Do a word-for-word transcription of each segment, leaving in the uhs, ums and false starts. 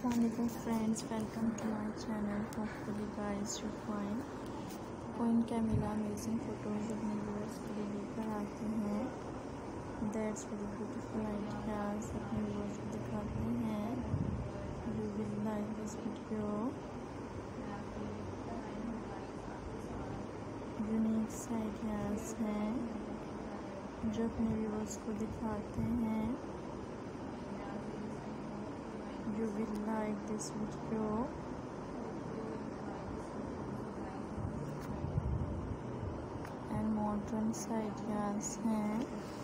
Assalamualaikum friends, welcome to my channel. Hopefully guys you're fine. कोइन Camilla amazing photos अपने viewers के लिए लेकर आते हैं. दैट्स वेरी ब्यूटीफुल आइडियाज अपने व्यूअर्स को दिखाते हैं. You will like this video. Unique ideas हैं जो अपने व्यूअर्स को दिखाते हैं. You will like this video. And modern ideas हैं.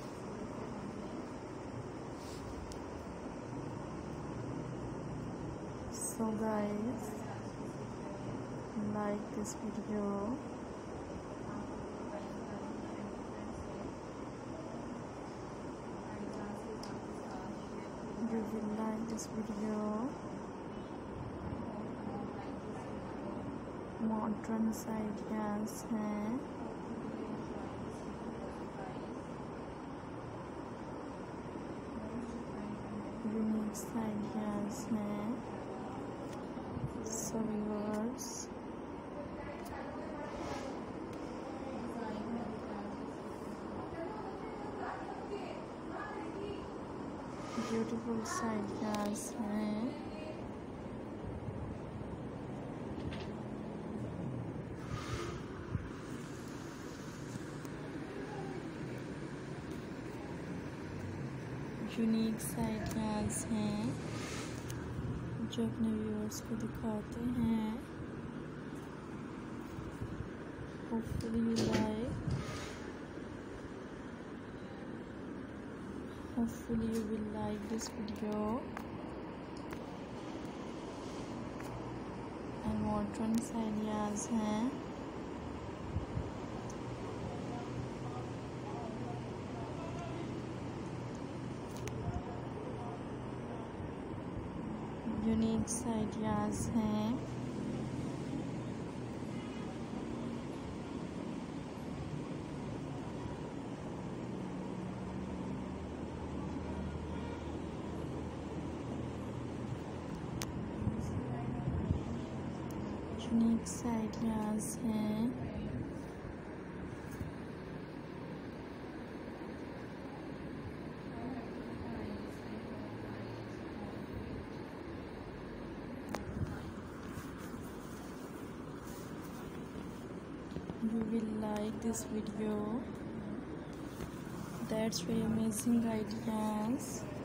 So guys, like this video. You will like this video. Modern ideas हैं. Unique ideas हैं. So viewers, ब्यूटीफुल आइडियाज हैं. यूनिक आइडियाज हैं जो अपने व्यूअर्स को दिखाते हैं. Hopefully you like. Hopefully you will like this video. And modern ideas हैं. Unique ideas हैं. यूनिक आइडियाज हैं. You will like this video. That's very amazing ideas.